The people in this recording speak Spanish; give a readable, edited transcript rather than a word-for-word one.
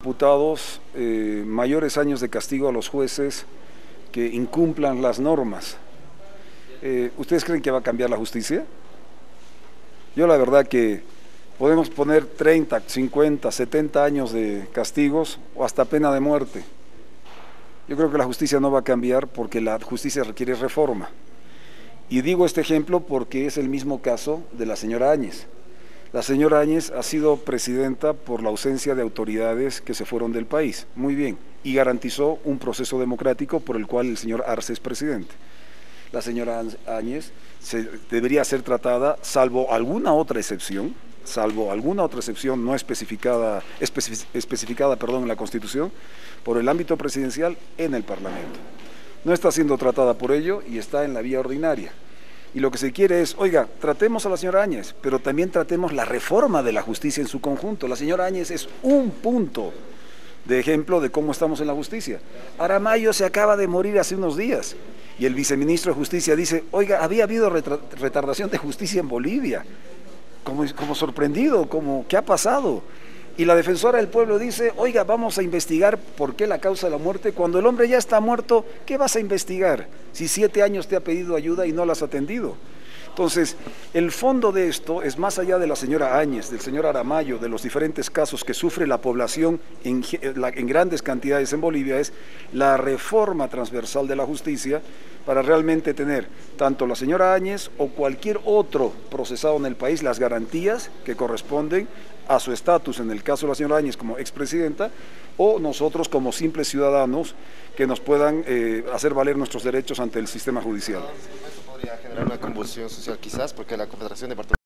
diputados mayores años de castigo a los jueces que incumplan las normas. ¿Ustedes creen que va a cambiar la justicia? Yo la verdad que podemos poner 30, 50, 70 años de castigos o hasta pena de muerte. Yo creo que la justicia no va a cambiar porque la justicia requiere reforma. Y digo este ejemplo porque es el mismo caso de la señora Áñez. La señora Áñez ha sido presidenta por la ausencia de autoridades que se fueron del país, muy bien, y garantizó un proceso democrático por el cual el señor Arce es presidente. La señora Áñez debería ser tratada, salvo alguna otra excepción no especificada en la Constitución, por el ámbito presidencial en el Parlamento. No está siendo tratada por ello y está en la vía ordinaria. Y lo que se quiere es, oiga, tratemos a la señora Áñez, pero también tratemos la reforma de la justicia en su conjunto. La señora Áñez es un punto de ejemplo de cómo estamos en la justicia. Aramayo se acaba de morir hace unos días y el viceministro de Justicia dice, oiga, había habido retardación de justicia en Bolivia. Como sorprendido, ¿qué ha pasado? Y la defensora del pueblo dice, oiga, vamos a investigar por qué la causa de la muerte. Cuando el hombre ya está muerto, ¿qué vas a investigar? Si 7 años te ha pedido ayuda y no la has atendido. Entonces, el fondo de esto es más allá de la señora Áñez, del señor Aramayo, de los diferentes casos que sufre la población en grandes cantidades en Bolivia, es la reforma transversal de la justicia para realmente tener tanto la señora Áñez o cualquier otro procesado en el país las garantías que corresponden a su estatus, en el caso de la señora Áñez como expresidenta, o nosotros como simples ciudadanos que nos puedan hacer valer nuestros derechos ante el sistema judicial. Esto podría generar una convulsión social quizás, porque la Confederación de